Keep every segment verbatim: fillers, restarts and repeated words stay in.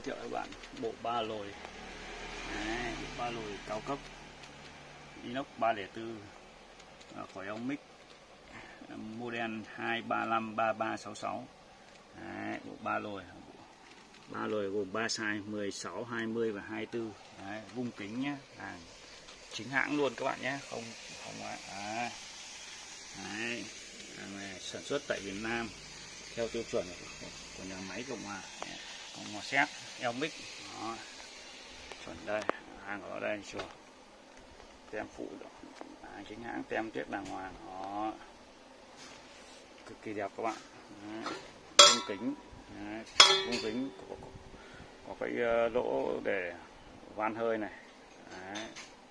thiệu các bạn bộ ba lồi. Đấy, bộ ba lồi cao cấp inox ba không bốn khỏi ống mic model hai ba năm ba ba sáu sáu. Đấy, bộ ba lồi ba lồi gồm ba size mười sáu, hai mươi và hai mươi tư. Đấy, vung kính nhé, hàng chính hãng luôn các bạn nhé, không không ạ. Đấy. Đấy, hàng này sản xuất tại Việt Nam theo tiêu chuẩn của, của nhà máy Cộng hòa Cộng hòa Séc Elmic. Đó, chuẩn đây, hàng ở đây chưa, tem phụ hàng chính hãng, tem tiết đàng hoàng. Đó, cực kỳ đẹp các bạn. Vung kính, vung kính có, có, có cái lỗ để van hơi này. Đấy.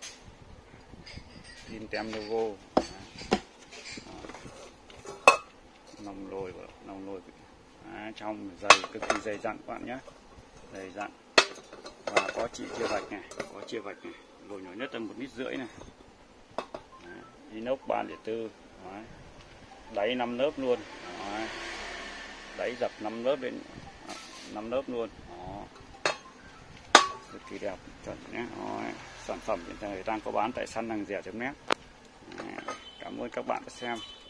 In tem logo. Nòng lồi nòng lồi à, trong dày, cực kỳ dày dặn các bạn nhé, dày dặn và có chỉ chia vạch này, có chia vạch này, lồi nhỏ nhất là một lít rưỡi này. Đấy, inox ba không bốn. Đấy, đáy năm lớp luôn. Đấy, đáy dập năm lớp đến năm lớp luôn. Đó, cực kỳ đẹp, chuẩn nhé. Đấy, sản phẩm hiện tại đang có bán tại săn hàng rẻ chấm net. Cảm ơn các bạn đã xem.